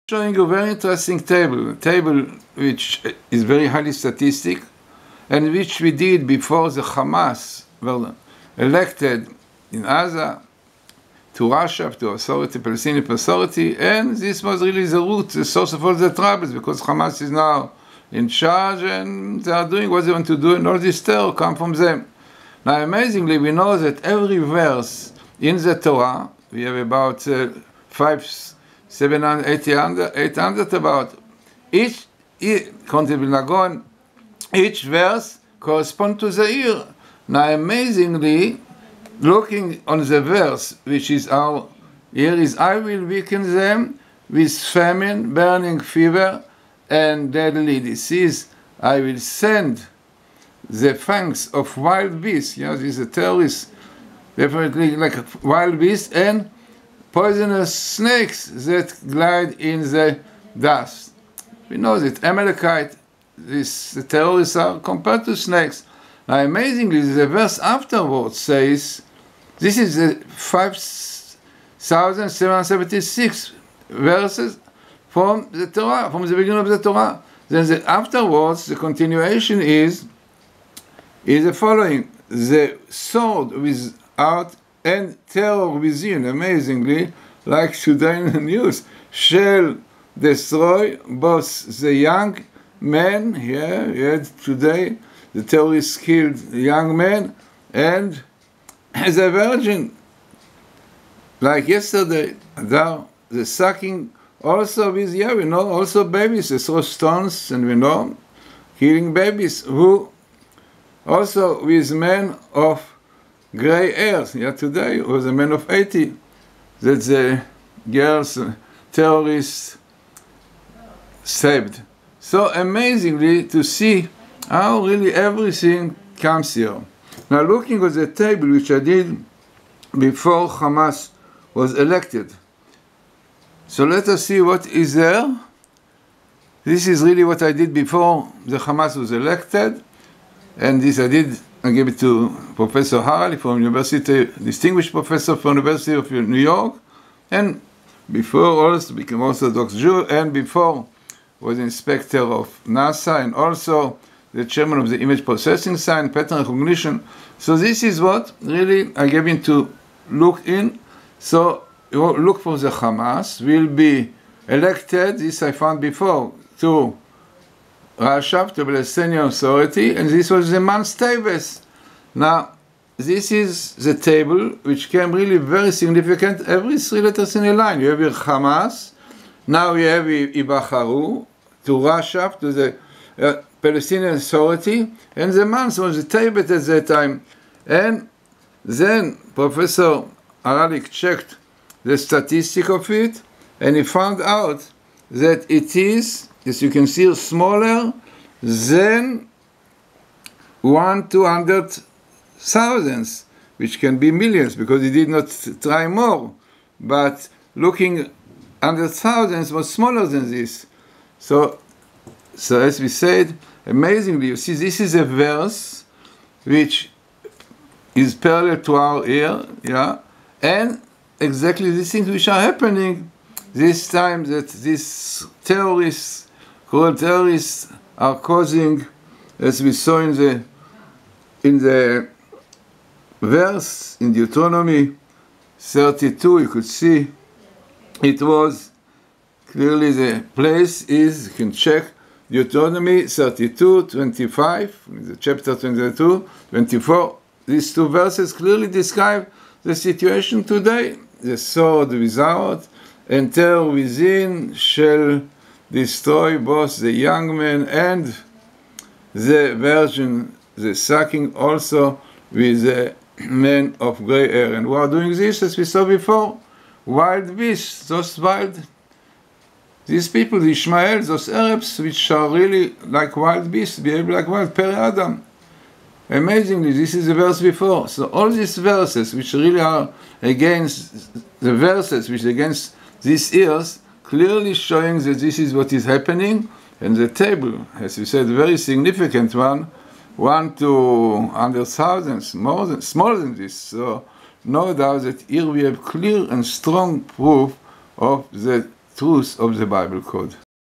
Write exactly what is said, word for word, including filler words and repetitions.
Showing a very interesting table, a table which is very highly statistic, and which we did before the Hamas were elected in Gaza to Rashab, to authority, Palestinian authority, and this was really the root, the source of all the troubles, because Hamas is now in charge and they are doing what they want to do, and all this terror come from them. Now, amazingly, we know that every verse in the Torah, we have about uh, five, seven hundred, eight hundred, eight hundred about each, each each verse corresponds to the year. Now, amazingly, looking on the verse, which is our year, is I will weaken them with famine, burning fever, and deadly disease. I will send the fangs of wild beasts. Yeah, this is a terrorist, definitely like a wild beast, and poisonous snakes that glide in the dust. We know that Amalekite, this, the terrorists are compared to snakes. Now, amazingly, the verse afterwards says, this is the five thousand seven hundred seventy-six verses from the Torah, from the beginning of the Torah. Then the, afterwards, the continuation is, is the following: the sword without and terror within, amazingly, like today in the news, shall destroy both the young men, here, yeah, today, the terrorists killed young men, and as a virgin, like yesterday, the, the sucking also with, yeah, we know, also babies, they throw stones, and we know, killing babies, who also with men of gray hairs, yeah, today was a man of eighty, that the girls, uh, terrorists saved. So amazingly to see how really everything comes here. Now, looking at the table which I did before Hamas was elected. So let us see what is there. This is really what I did before the Hamas was elected. And this I did, I gave it to Professor Harley from University, distinguished professor from University of New York. And before also became Orthodox Jew, and before was inspector of NASA, and also the chairman of the image processing science, pattern recognition. So this is what really I gave him to look in. So look for the Hamas, will be elected, this I found before, to Rashab, to Palestinian Authority, and this was the month Teves. Now, this is the table which came really very significant, every three letters in a line. You have here Hamas, now you have Ibacharu, to Rashab, to the uh, Palestinian Authority, and the month was the Tebet at that time. And then Professor Aralik checked the statistic of it, and he found out that it is, as you can see, smaller than one two hundred thousands, which can be millions, because he did not try more. But looking under thousands was smaller than this. So, so as we said, amazingly, you see, this is a verse which is parallel to our ear, yeah, and exactly these things which are happening this time, that these terrorists, cruel terrorists, are causing, as we saw in the in the verse in Deuteronomy thirty-two, you could see it was clearly the place is, you can check, Deuteronomy thirty-two, twenty-five, the chapter twenty-two, twenty-four, these two verses clearly describe the situation today. The sword without and terror within shall destroy both the young men and the virgin, the sucking also with the men of gray hair. And we are doing this, as we saw before, wild beasts, those wild, these people, the Ishmael, those Arabs, which are really like wild beasts, behave like wild, Peri Adam. Amazingly, this is the verse before. So all these verses, which really are against the verses, which against these ears, clearly showing that this is what is happening. And the table, as you said, very significant one, one to hundred thousands, more than, smaller than this. So no doubt that here we have clear and strong proof of the truth of the Bible code.